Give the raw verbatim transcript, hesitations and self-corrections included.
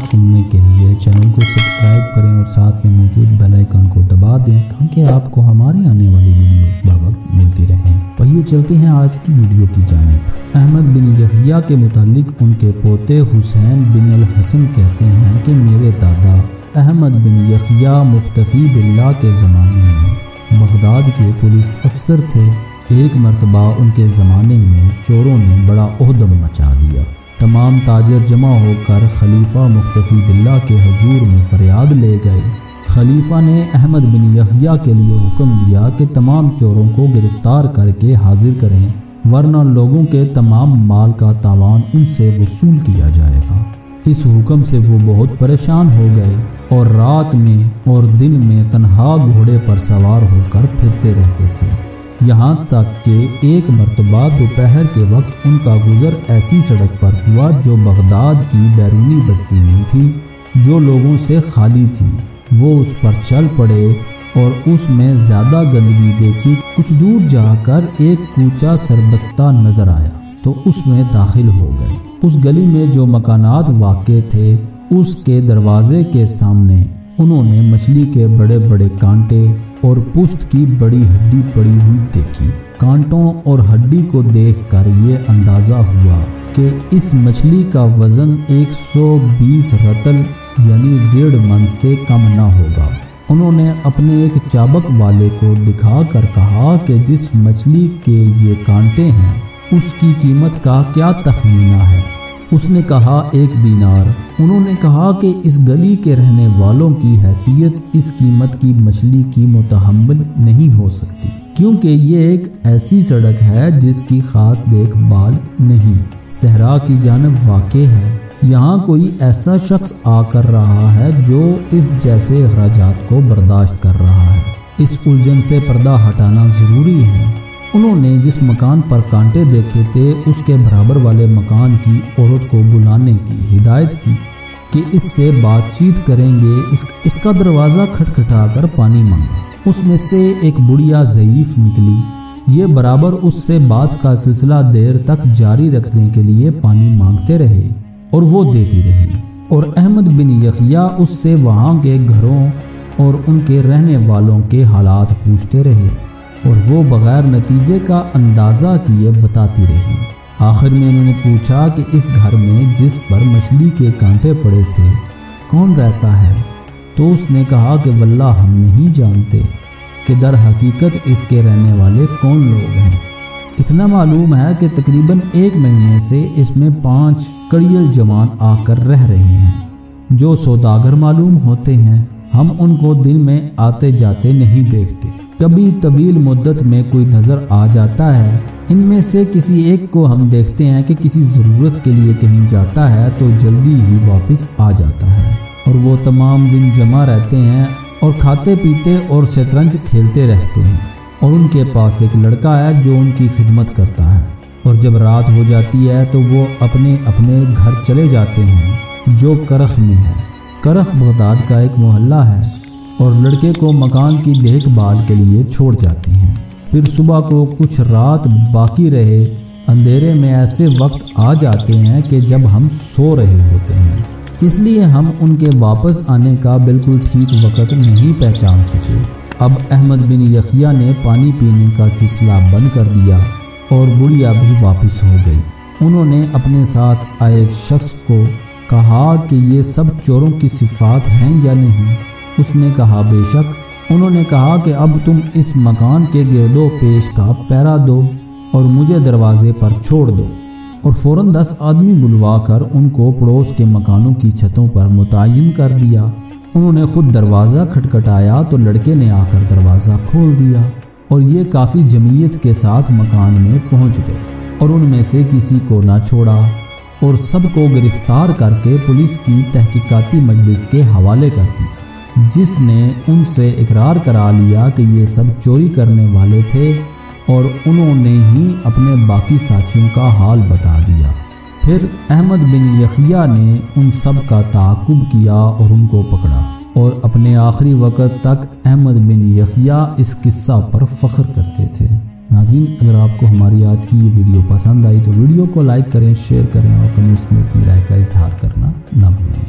سننے کے لیے چینل کو سبسکرائب کریں اور ساتھ میں موجود بیل آئیکن کو دبا دیں تاکہ آپ کو ہمارے آنے والی ویڈیوز بر وقت ملتی رہیں۔ پہلے چلتے ہیں آج کی ویڈیو کی جانب۔ احمد بن یحییٰ کے متعلق ان کے پوتے حسین بن الحسن کہتے ہیں کہ میرے دادا احمد بن یحییٰ مختفی باللہ کے زمانے میں بغداد کے پولیس افسر تھے۔ ایک مرتبہ ان کے زمانے میں چوروں نے بڑا عہدم مچا دیا۔ تمام تاجر جمع ہو کر خلیفہ مختفی باللہ کے حضور میں فریاد لے گئے۔ خلیفہ نے احمد بن یحییٰ کے لیے حکم دیا کہ تمام چوروں کو گرفتار کر کے حاضر کریں ورنہ لوگوں کے تمام مال کا تاوان ان سے وصول کیا جائے گا۔ اس حکم سے وہ بہت پریشان ہو گئے اور رات میں اور دن میں تنہا گھوڑے پر سوار ہو کر پھرتے رہتے تھے، یہاں تک کہ ایک مرتبہ دوپہر کے وقت ان کا گزر ایسی سڑک پر ہوا جو بغداد کی بیرونی بستی میں تھی، جو لوگوں سے خالی تھی۔ وہ اس پر چل پڑے اور اس میں زیادہ گندگی دیکھی۔ کچھ دور جا کر ایک کوچہ سربستہ نظر آیا تو اس میں داخل ہو گئے۔ اس گلی میں جو مکانات واقع تھے اس کے دروازے کے سامنے انہوں نے مچھلی کے بڑے بڑے کانٹے اور پشت کی بڑی ہڈی پڑی ہوئی دیکھی۔ کانٹوں اور ہڈی کو دیکھ کر یہ اندازہ ہوا کہ اس مچھلی کا وزن ایک سو بیس رتل یعنی ڈیڑھ من سے کم نہ ہوگا۔ انہوں نے اپنے ایک چابک والے کو دکھا کر کہا کہ جس مچھلی کے یہ کانٹے ہیں اس کی قیمت کا کیا تخمینہ ہے؟ اس نے کہا ایک دینار۔ انہوں نے کہا کہ اس گلی کے رہنے والوں کی حیثیت اس قیمت کی مچھلی کی متحمل نہیں ہو سکتی، کیونکہ یہ ایک ایسی سڑک ہے جس کی خاص دیکھ بھال نہیں، صحرا کی جانب واقع ہے۔ یہاں کوئی ایسا شخص آ کر رہا ہے جو اس جیسے اخراجات کو برداشت کر رہا ہے۔ اس الجھن سے پردہ ہٹانا ضروری ہے۔ انہوں نے جس مکان پر کانٹے دیکھے تھے اس کے برابر والے مکان کی عورت کو بلانے کی ہدایت کی کہ اس سے بات چیت کریں گے۔ اس, اس کا دروازہ کھٹکھٹا کر پانی مانگا۔ اس میں سے ایک بڑھیا ضعیف نکلی۔ یہ برابر اس سے بات کا سلسلہ دیر تک جاری رکھنے کے لیے پانی مانگتے رہے اور وہ دیتی رہی، اور احمد بن یحییٰ اس سے وہاں کے گھروں اور ان کے رہنے والوں کے حالات پوچھتے رہے اور وہ بغیر نتیجے کا اندازہ کیے بتاتی رہی۔ آخر میں انہوں نے پوچھا کہ اس گھر میں جس پر مچھلی کے کانٹے پڑے تھے کون رہتا ہے؟ تو اس نے کہا کہ واللہ ہم نہیں جانتے کہ در حقیقت اس کے رہنے والے کون لوگ ہیں۔ اتنا معلوم ہے کہ تقریباً ایک مہینے سے اس میں پانچ کڑیل جوان آ کر رہ رہے ہیں جو سوداگر معلوم ہوتے ہیں۔ ہم ان کو دن میں آتے جاتے نہیں دیکھتے، کبھی طویل مدت میں کوئی نظر آ جاتا ہے۔ ان میں سے کسی ایک کو ہم دیکھتے ہیں کہ کسی ضرورت کے لیے کہیں جاتا ہے تو جلدی ہی واپس آ جاتا ہے، اور وہ تمام دن جمع رہتے ہیں اور کھاتے پیتے اور شطرنج کھیلتے رہتے ہیں، اور ان کے پاس ایک لڑکا ہے جو ان کی خدمت کرتا ہے، اور جب رات ہو جاتی ہے تو وہ اپنے اپنے گھر چلے جاتے ہیں جو کرخ میں ہے۔ کرخ بغداد کا ایک محلہ ہے، اور لڑکے کو مکان کی دیکھ بھال کے لیے چھوڑ جاتے ہیں۔ پھر صبح کو کچھ رات باقی رہے اندھیرے میں ایسے وقت آ جاتے ہیں کہ جب ہم سو رہے ہوتے ہیں، اس لیے ہم ان کے واپس آنے کا بالکل ٹھیک وقت نہیں پہچان سکے۔ اب احمد بن یحییٰ نے پانی پینے کا سلسلہ بند کر دیا اور بڑھیا بھی واپس ہو گئی۔ انہوں نے اپنے ساتھ آئے ایک شخص کو کہا کہ یہ سب چوروں کی صفات ہیں یا نہیں؟ اس نے کہا بے شک۔ انہوں نے کہا کہ اب تم اس مکان کے گرد و پیش کا پہرا دو اور مجھے دروازے پر چھوڑ دو، اور فوراً دس آدمی بلوا کر ان کو پڑوس کے مکانوں کی چھتوں پر متعین کر دیا۔ انہوں نے خود دروازہ کھٹکھٹایا تو لڑکے نے آ کر دروازہ کھول دیا، اور یہ کافی جمعیت کے ساتھ مکان میں پہنچ گئے اور ان میں سے کسی کو نہ چھوڑا اور سب کو گرفتار کر کے پولیس کی تحقیقاتی مجلس کے حوالے کر دیا، جس نے ان سے اقرار کرا لیا کہ یہ سب چوری کرنے والے تھے، اور انہوں نے ہی اپنے باقی ساتھیوں کا حال بتا دیا۔ پھر احمد بن یحییٰ نے ان سب کا تعاقب کیا اور ان کو پکڑا، اور اپنے آخری وقت تک احمد بن یحییٰ اس قصہ پر فخر کرتے تھے۔ ناظرین، اگر آپ کو ہماری آج کی یہ ویڈیو پسند آئی تو ویڈیو کو لائک کریں، شیئر کریں اور کمنٹس میں اپنی رائے کا اظہار کرنا نہ بھولیں۔